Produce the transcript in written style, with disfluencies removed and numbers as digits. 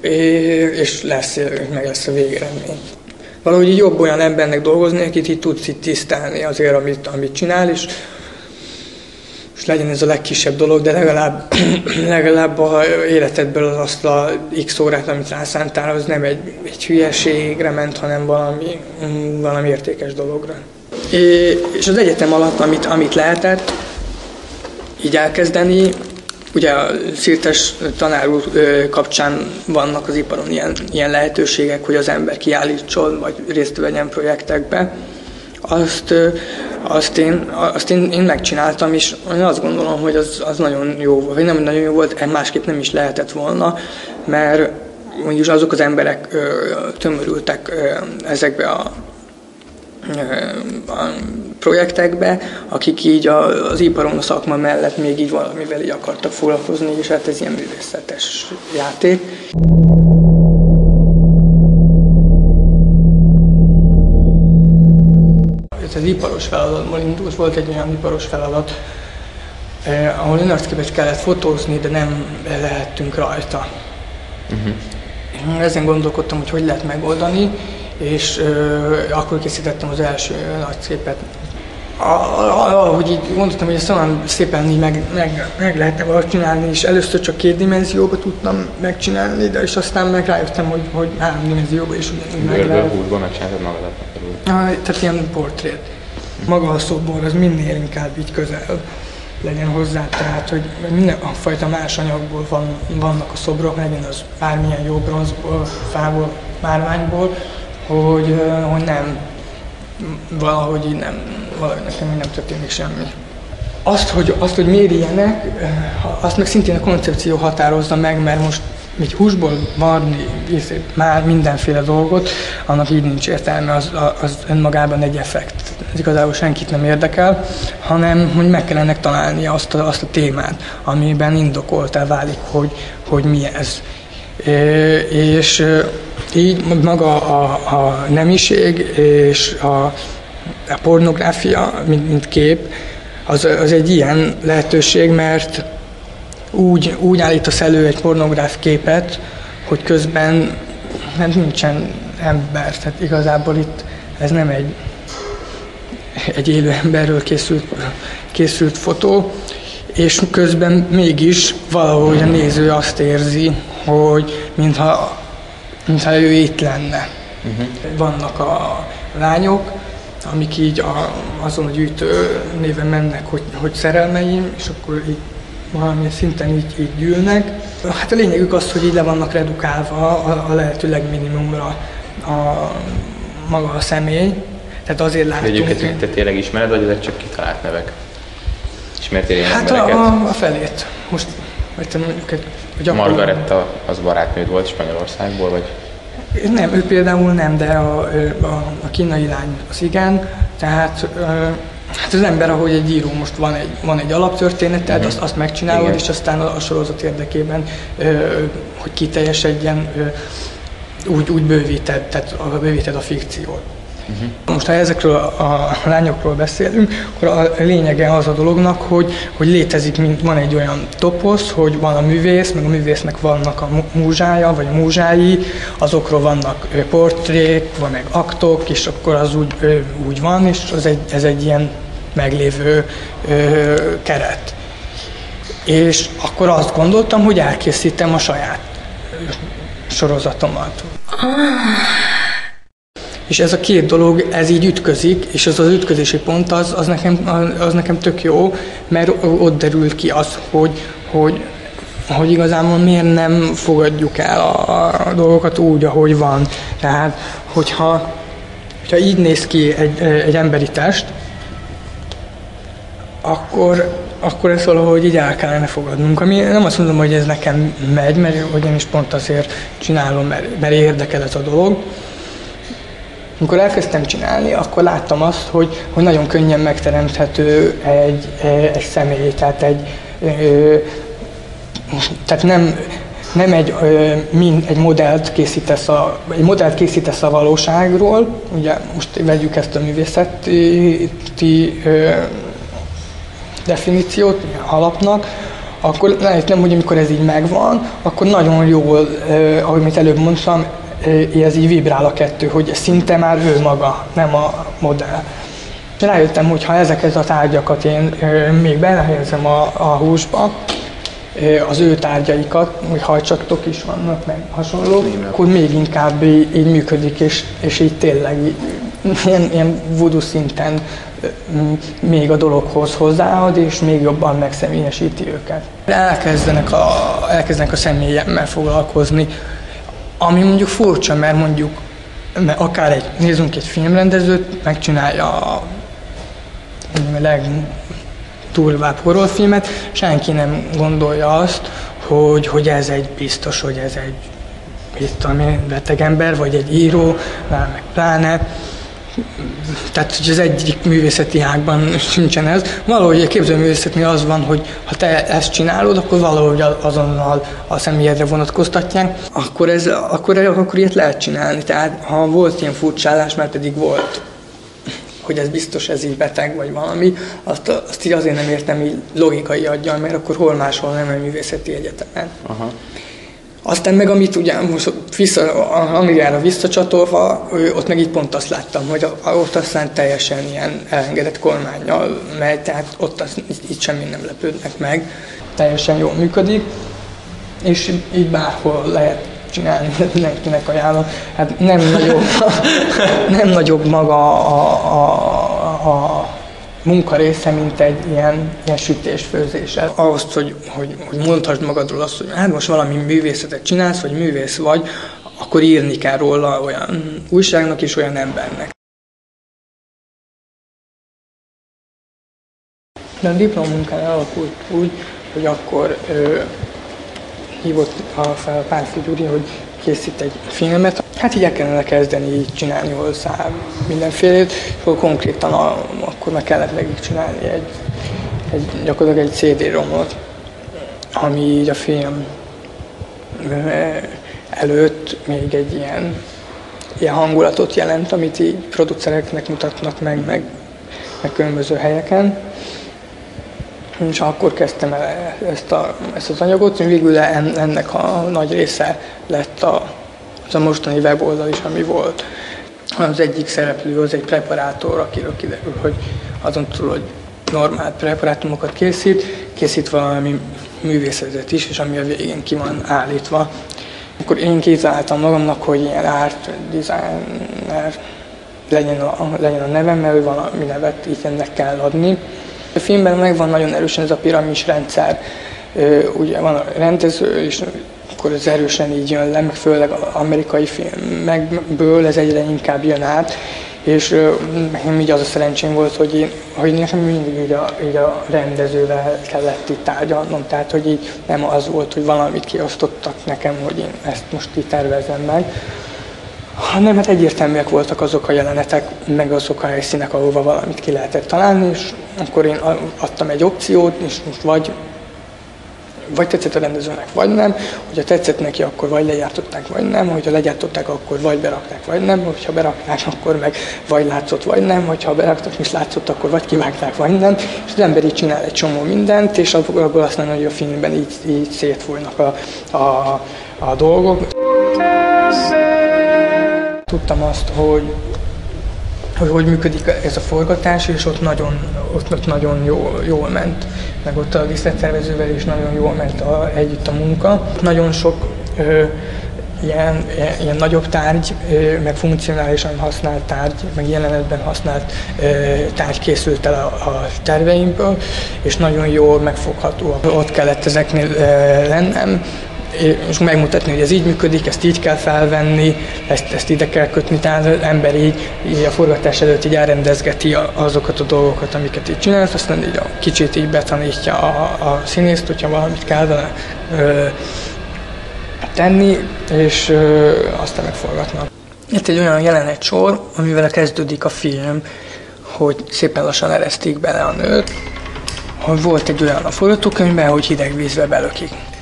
és meg lesz a végeredmény. Valahogy így jobb olyan embernek dolgozni, akit így tudsz itt tisztelni azért, amit csinál, és legyen ez a legkisebb dolog, de legalább a életedből azt a x órát, amit rászántál, az nem egy hülyeségre ment, hanem valami értékes dologra. És az egyetem alatt, amit lehetett így elkezdeni, ugye a Szirtes tanár úr kapcsán vannak az iparon ilyen lehetőségek, hogy az ember kiállítson, vagy részt vegyen projektekbe. Azt én megcsináltam, és én azt gondolom, hogy az nagyon jó volt, vagy nem nagyon jó volt, másképp nem is lehetett volna, mert mondjuk azok az emberek tömörültek ezekbe a projektekbe, akik így az iparon a szakma mellett még így valamivel így akartak foglalkozni, és hát ez ilyen művészetes játék. Ez az iparos feladatból indult, volt egy olyan iparos feladat, ahol önarcképet kellett fotózni, de nem lehettünk rajta. Uh-huh. Ezen gondolkodtam, hogy lehet megoldani, és akkor készítettem az első arcképet. Ahogy így gondoltam, hogy ezt olyan szépen így meg lehetne valahogy csinálni, és először csak 2 dimenzióba tudtam megcsinálni, de és aztán meg rájöttem, hogy 3 dimenzióba is ugyanúgy meg lehet. Bőrből megcsináltad magadat? Tehát ilyen portrét. Maga a szobor az minél inkább így közel legyen hozzá, tehát hogy mindenfajta más anyagból vannak a szobrok, legyen az bármilyen jó bronzból, fából, márványból, hogy nem, valahogy nekem nem történik semmi. Azt, hogy miért ilyenek, azt meg szintén a koncepció határozza meg, mert most egy húsból varni már mindenféle dolgot, annak így nincs értelme, az önmagában egy effekt. Ez igazából senkit nem érdekel, hanem hogy meg kell ennek találnia azt a témát, amiben indokoltá válik, hogy mi ez. És így maga a nemiség és a pornográfia, mint kép, az egy ilyen lehetőség, mert úgy állítasz elő egy pornográf képet, hogy közben nincsen ember. Tehát igazából itt ez nem egy élő emberről készült fotó, és közben mégis valahogy a néző azt érzi, hogy mintha ő itt lenne. Uh-huh. Vannak a lányok, amik így azon a gyűjtő néven mennek, hogy szerelmeim, és akkor így valamilyen szinten így gyűlnek. Hát a lényegük az, hogy így le vannak redukálva a lehető legminimumra maga a személy. Tehát azért látunk... Egyébként te tényleg ismered, vagy ezek csak kitalált nevek? Ismertél ilyen embereket? A felét. Most mondjuk Margaretta az barátnőd volt Spanyolországból, vagy? Nem, ő például nem, de a kínai lány az igen. Tehát hát az ember, ahogy egy író, most van egy alaptörténeted, azt megcsinálod, igen. És aztán a sorozat érdekében, hogy kiteljesedjen, úgy bővíted a fikciót. Uh-huh. Most ha ezekről a lányokról beszélünk, akkor a lényege az a dolognak, hogy létezik, van egy olyan toposz, hogy van a művész, meg a művésznek vannak a múzsája, vagy a múzsái, azokról vannak portrék, van meg aktok, és akkor az úgy van, és ez egy ilyen meglévő keret. És akkor azt gondoltam, hogy elkészítem a saját sorozatomat. És ez a 2 dolog, ez így ütközik, és az ütközési pont az nekem tök jó, mert ott derül ki az, hogy igazából miért nem fogadjuk el a dolgokat úgy, ahogy van. Tehát, hogyha így néz ki egy emberi test, akkor ezt valahogy így el kellene fogadnunk. Ami nem azt mondom, hogy ez nekem megy, mert én is pont azért csinálom, mert érdekel ez a dolog. Amikor elkezdtem csinálni, akkor láttam azt, hogy nagyon könnyen megteremthető egy személy, tehát nem egy modellt készítesz a valóságról, ugye most vegyük ezt a művészeti definíciót alapnak, akkor rájöttem, hogy amikor ez így megvan, akkor nagyon jól, ahogy előbb mondtam, ez így vibrál a kettő, hogy szinte már ő maga, nem a modell. Rájöttem, hogy ha ezeket a tárgyakat én még belehelyezem a húsba, az ő tárgyaikat, hogy hajcsatok is vannak, meg hasonló, akkor még inkább így működik, és így tényleg ilyen voodoo szinten még a dologhoz hozzáad, és még jobban megszemélyesíti őket. Elkezdenek a személyemmel foglalkozni, ami mondjuk furcsa, mert mondjuk akár nézzünk egy filmrendezőt, megcsinálja a legdurvább horrorfilmet, senki nem gondolja azt, hogy ez egy biztos, hogy ez egy beteg ember, vagy egy író, meg pláne. Tehát, hogy az egyik művészeti ágban sincsen ez. Valahogy a képzőművészetnél az van, hogy ha te ezt csinálod, akkor valahogy azonnal a személyedre vonatkoztatják, akkor ilyet lehet csinálni. Tehát, ha volt ilyen furcsálás, mert pedig volt, hogy ez biztos, ez így beteg, vagy valami, azt így azért nem értem így logikai aggyal, mert akkor hol máshol nem a művészeti egyetemen. Aha. Aztán meg amit ugye most Angliára visszacsatolva, ott meg így pont azt láttam, hogy ott aztán teljesen ilyen elengedett kormánnyal megy, tehát ott így semmi nem lepődnek meg, teljesen jól működik, és így bárhol lehet csinálni, mindenkinek ajánlom. Hát nem nagyobb maga a munka része, mint egy ilyen sütés-főzéssel. Ahhoz, hogy mondhassd magadról azt, hogy hát most valami művészetet csinálsz, vagy művész vagy, akkor írni kell róla olyan újságnak és olyan embernek. De a diplomunkája alakult úgy, hogy akkor hívott fel Pálffy Gyuri, hogy készít egy filmet. Hát így el kellene kezdeni így csinálni hozzá mindenfélét, és konkrétan akkor meg kellett végigcsinálni gyakorlatilag egy CD-romot, ami így a film előtt még egy ilyen hangulatot jelent, amit így producereknek mutatnak meg különböző helyeken. És akkor kezdtem el ezt az anyagot, és végül ennek a nagy része lett az a mostani weboldal is, ami volt. Az egyik szereplő az egy preparátor, akiről kiderül, hogy azon túl, hogy normál preparátumokat készít valami művészetet is, és ami a végén ki van állítva. Akkor én kitaláltam magamnak, hogy ilyen art designer legyen a nevem, mert valami nevet így ennek kell adni. A filmben megvan nagyon erősen ez a piramis rendszer, ugye van a rendező, és akkor ez erősen így jön le, meg főleg az amerikai filmekből ez egyre inkább jön át, és nekem így az a szerencsém volt, hogy nekem mindig így a rendezővel kellett itt tárgyalnom, tehát hogy így nem az volt, hogy valamit kiosztottak nekem, hogy én ezt most így tervezem meg, hanem hát egyértelműek voltak azok a jelenetek, meg azok a helyszínek, ahova valamit ki lehetett találni, és akkor én adtam egy opciót, és most vagy tetszett a rendezőnek, vagy nem. Hogyha tetszett neki, akkor vagy legyártották, vagy nem. Hogyha legyártották, akkor vagy berakták, vagy nem. Hogyha berakták, akkor meg vagy látszott, vagy nem. Hogyha beraktak, és látszott, akkor vagy kivágták, vagy nem. És az ember így csinál egy csomó mindent, és abból aztán, hogy a filmben így szétfújnak a dolgok. Tudtam azt, hogy működik ez a forgatás, és ott nagyon jól ment. Meg ott a díszlettervezővel is nagyon jól ment együtt a munka. Nagyon sok ilyen nagyobb tárgy, meg funkcionálisan használt tárgy, meg jelenetben használt tárgy készült el a terveimből, és nagyon jól megfogható. Ott kellett ezeknél lennem, és megmutatni, hogy ez így működik, ezt így kell felvenni, ezt ide kell kötni, tehát az ember így a forgatás előtt így elrendezgeti azokat a dolgokat, amiket így csinálsz, aztán így kicsit így betanítja a színészt, hogyha valamit kell vele tenni, és aztán megforgatnak. Itt egy olyan jelenetsor, amivel kezdődik a film, hogy szépen lassan eresztik bele a nőt, hogy volt egy olyan a forgatókönyvben, hogy hideg vízbe belökik.